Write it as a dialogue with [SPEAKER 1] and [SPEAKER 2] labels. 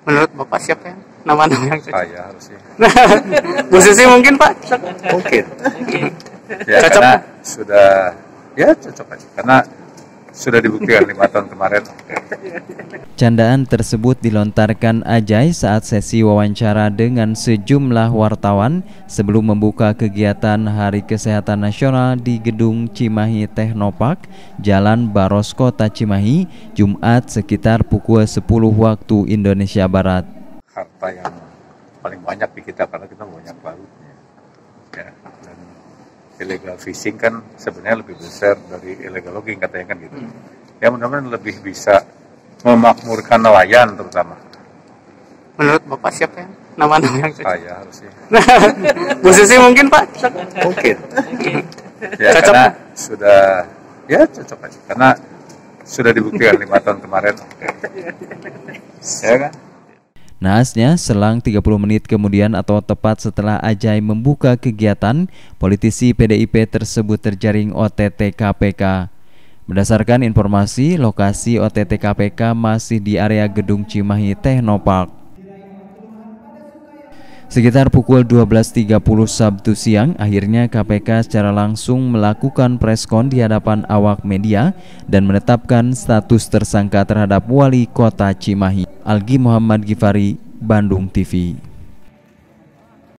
[SPEAKER 1] Menurut Bapak siapa yang nama-nama yang cocok?
[SPEAKER 2] Saya harusnya.
[SPEAKER 1] Bu Susi mungkin Pak?
[SPEAKER 2] Mungkin. Ya,
[SPEAKER 1] Cocok.
[SPEAKER 2] karena sudah, ya cocok aja. Karena sudah dibuktikan 5 tahun kemarin.
[SPEAKER 3] Candaan tersebut dilontarkan Ajay saat sesi wawancara dengan sejumlah wartawan sebelum membuka kegiatan Hari Kesehatan Nasional di Gedung Cimahi Technopark, Jalan Baros, Kota Cimahi, Jumat sekitar pukul 10 waktu Indonesia Barat.
[SPEAKER 2] Harta yang paling banyak di kita karena kita banyak balutnya. Ya, dan illegal fishing kan sebenarnya lebih besar dari illegal logging katanya kan gitu. Ya mudah-mudahan lebih bisa memakmurkan nelayan terutama.
[SPEAKER 1] Menurut Bapak siapa yang nama-nama yang cocok?
[SPEAKER 2] Saya harusnya.
[SPEAKER 1] Bu Susi mungkin Pak?
[SPEAKER 2] Mungkin. Ya,
[SPEAKER 1] Cocok.
[SPEAKER 2] karena sudah, ya cocok aja. Karena sudah dibuktikan 5 tahun kemarin. Ya kan?
[SPEAKER 3] Naasnya, selang 30 menit kemudian atau tepat setelah Ajay membuka kegiatan, politisi PDIP tersebut terjaring OTT KPK. Berdasarkan informasi, lokasi OTT KPK masih di area Gedung Cimahi Technopark. Sekitar pukul 12.30 Sabtu siang, akhirnya KPK secara langsung melakukan preskon di hadapan awak media dan menetapkan status tersangka terhadap Wali Kota Cimahi. Algi Muhammad Gifari, Bandung TV.